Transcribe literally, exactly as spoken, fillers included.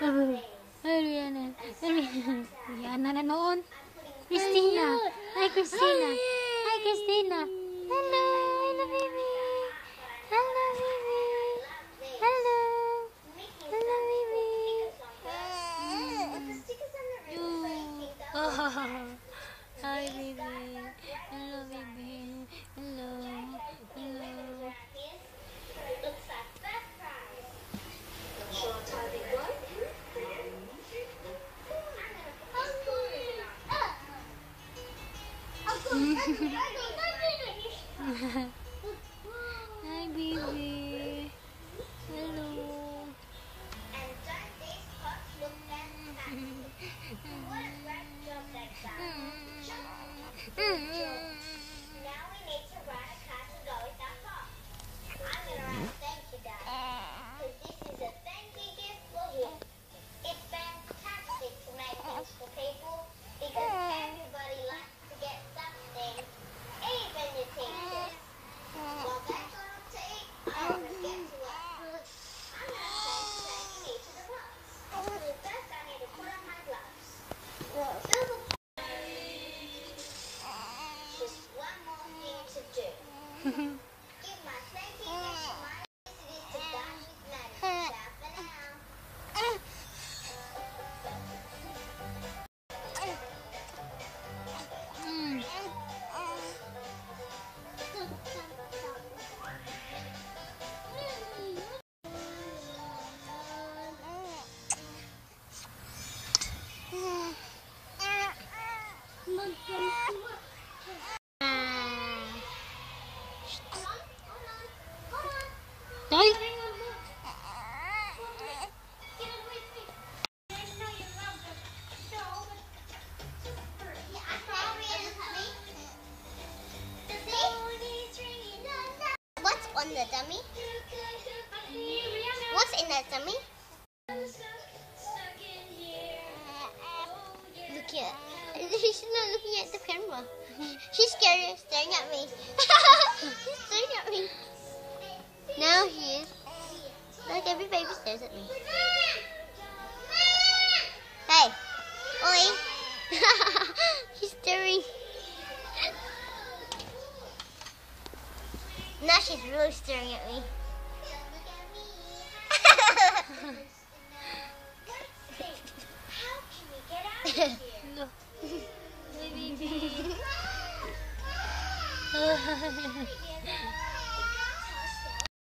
Ariana. Ariana na noon. Christina. Hi, Christina. Hi, Christina. Hello. Hello, baby. Hello, baby. Hello. Hello, baby. Oh. Hi, baby. Hello, baby. Hello. Hello. Hi, baby. Hello. And don't these pots look fantastic? What a great job they've done. Now we need to write a card to go with our pot. I'm going to write a thank you, Dad, because this is a thank you gift for him. It's fantastic to make things for people because everybody likes to get something, even your teachers. While they got up to eat, I always get to work. I'm going to finish taking each of the pots. So first I need to put on my gloves. Fill the pot. Just one more thing to do. Give my thank you gift to my visitors to dine with Maddie. Ciao for now. Tay. What's on the dummy? What's in that dummy? Look at she's not looking at the camera. She's scared, staring at me. She's staring at me. Now he is. Like every baby stares at me.